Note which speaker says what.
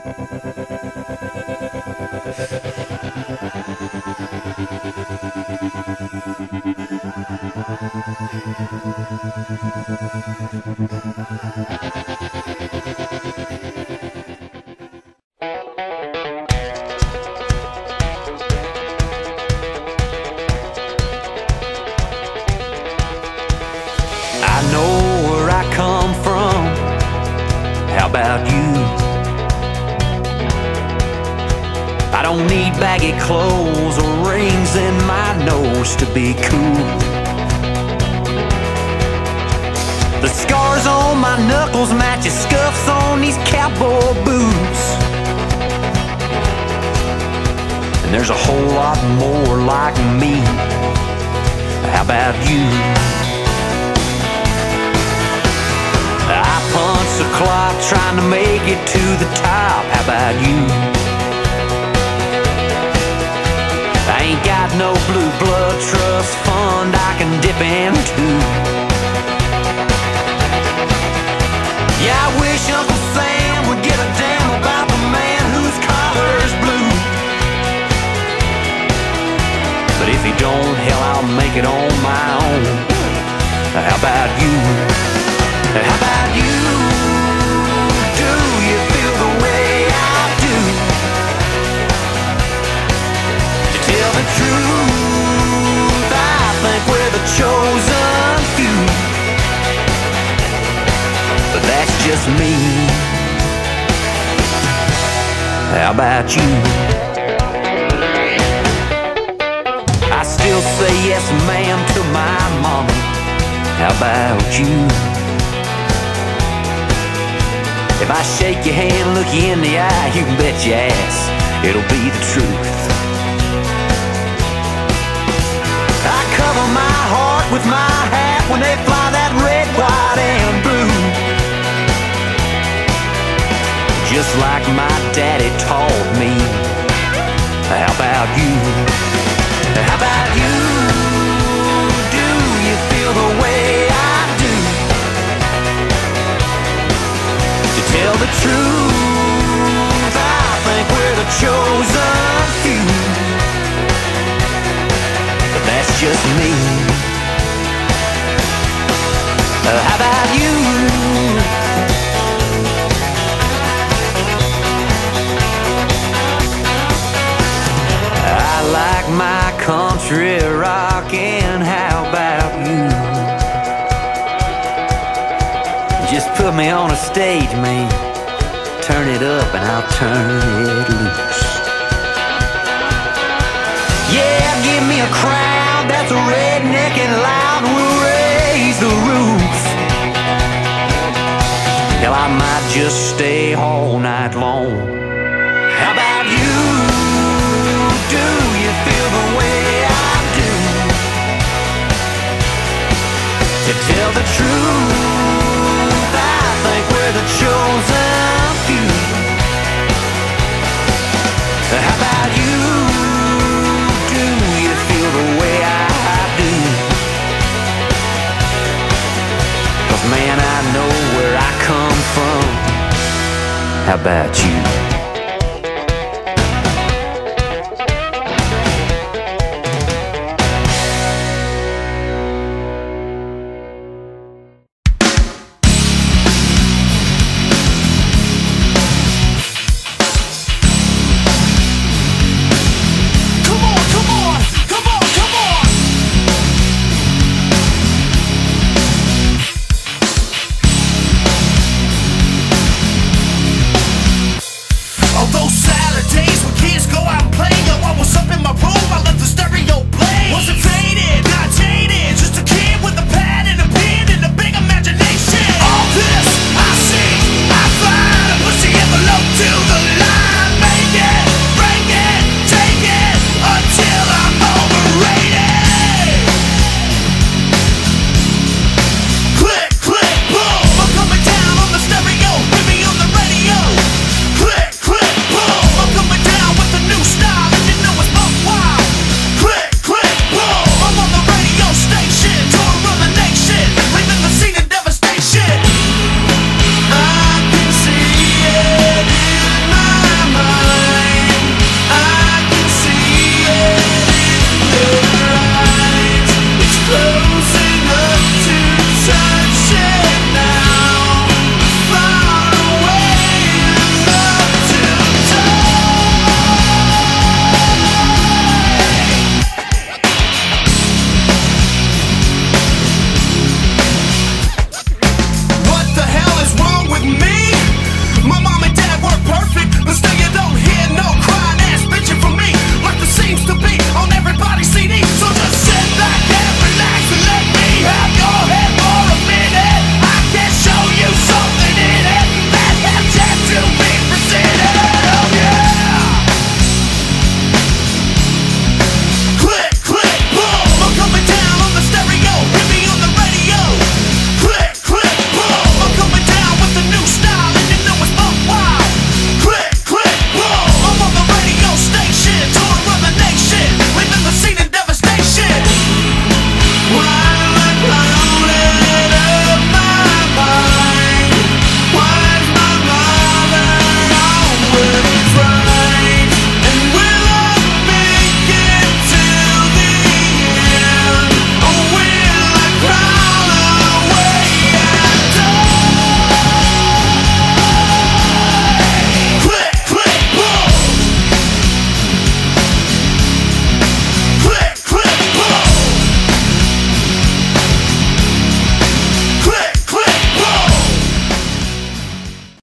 Speaker 1: I know where I come from. How about you? I don't need baggy clothes or rings in my nose to be cool. The scars on my knuckles match the scuffs on these cowboy boots. And there's a whole lot more like me. How about you? I punch the clock trying to make it to the top. How about you? I ain't got no blue blood trust fund I can dip into. Yeah, I wish Uncle Sam would give a damn about the man whose collar's blue. But if he don't, hell, I'll make it on my own. How about you? How about you? Do you feel the way I do? To tell the truth, I think we're the chosen few. But that's just me. How about you? I still say yes, ma'am, to my mama. How about you? If I shake your hand, look you in the eye, you can bet your ass it'll be the truth. I cover my heart with my hat when they fly that red, white, and blue. Just like my daddy taught me. How about you? How about you? Do you feel the way I do? To tell the truth, I think we're the chosen few. But that's just me. How about you? I like my country rockin'. How about you? Just put me on a stage, man. Turn it up and I'll turn it loose. Yeah, give me a crowd that's a redneck and loud. We'll raise the roof. Hell, I might just stay all night long. How about you? Do you feel the way I do? To tell the truth, I think we're the chosen few. How about you? Do you feel the way I do? 'Cause man, I know where I come from. How about you?